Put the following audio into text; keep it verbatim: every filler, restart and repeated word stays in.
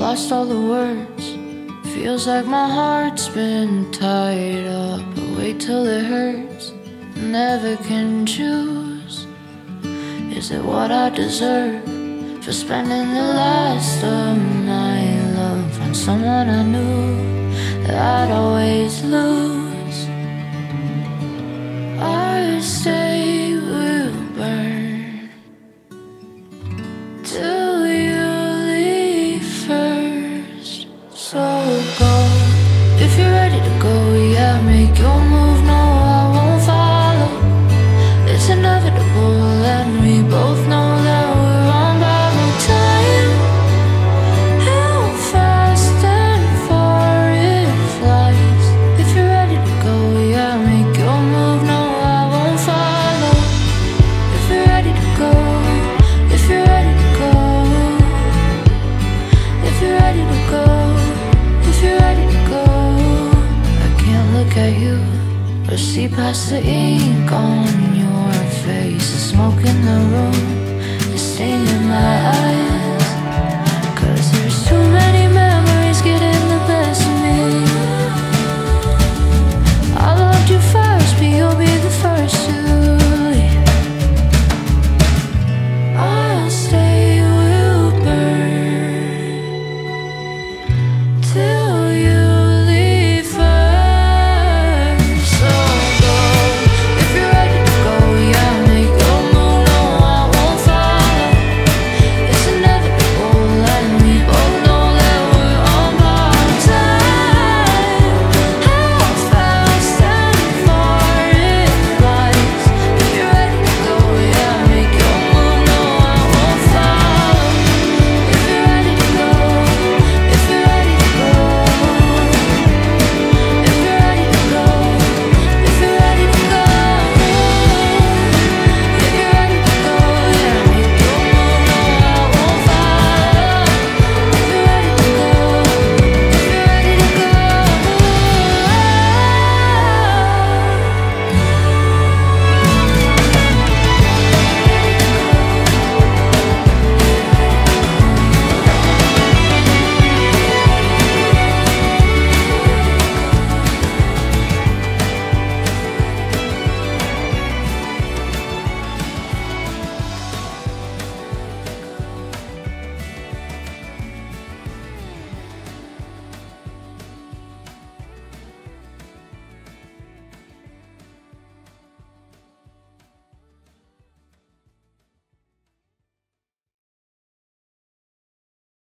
lost all the words. Feels like my heart's been tied up, but wait till it hurts. Never can choose. Is it what I deserve for spending the last of my love on someone I knew that I'd always lose? Our stay will burn till you leave first. So go, if you're ready to go, yeah, make your move. No, I won't follow. It's inevitable, and we both know that we're on borrowed time. How fast and far it flies. If you're ready to go, yeah, make your move. No, I won't follow. If you're ready to go, if you're ready to go, if you're ready to go, if you're ready to go. I can't look at you or see past the ink on your face. The smoke in the room is stinging my eyes, 'cause there's too many